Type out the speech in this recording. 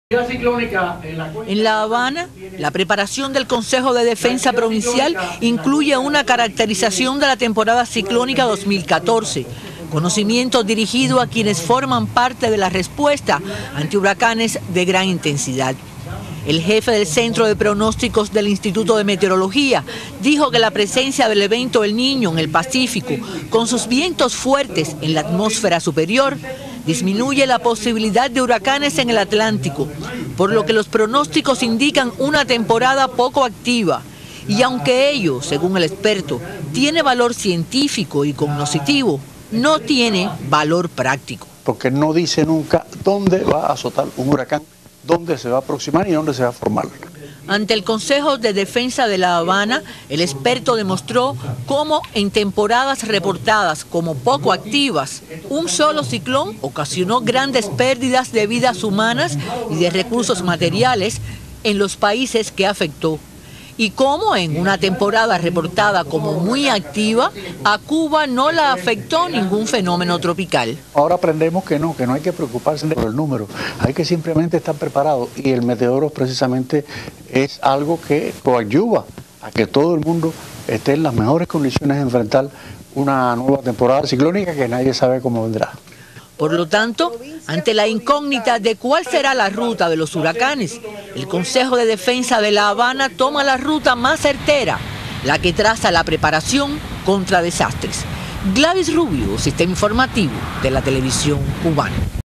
En La Habana, la preparación del Consejo de Defensa Provincial incluye una caracterización de la temporada ciclónica 2014, conocimiento dirigido a quienes forman parte de la respuesta ante huracanes de gran intensidad. El jefe del Centro de Pronósticos del Instituto de Meteorología dijo que la presencia del evento El Niño en el Pacífico, con sus vientos fuertes en la atmósfera superior, disminuye la posibilidad de huracanes en el Atlántico, por lo que los pronósticos indican una temporada poco activa. Y aunque ello, según el experto, tiene valor científico y cognoscitivo, no tiene valor práctico. Porque no dice nunca dónde va a azotar un huracán, dónde se va a aproximar y dónde se va a formar. Ante el Consejo de Defensa de La Habana, el experto demostró cómo en temporadas reportadas como poco activas, un solo ciclón ocasionó grandes pérdidas de vidas humanas y de recursos materiales en los países que afectó. Y cómo en una temporada reportada como muy activa, a Cuba no la afectó ningún fenómeno tropical. Ahora aprendemos que no hay que preocuparse por el número, hay que simplemente estar preparado, y el meteoro precisamente es algo que coadyuva a que todo el mundo esté en las mejores condiciones de enfrentar una nueva temporada ciclónica que nadie sabe cómo vendrá. Por lo tanto, ante la incógnita de cuál será la ruta de los huracanes, el Consejo de Defensa de La Habana toma la ruta más certera, la que traza la preparación contra desastres. Gladys Rubio, Sistema Informativo de la Televisión Cubana.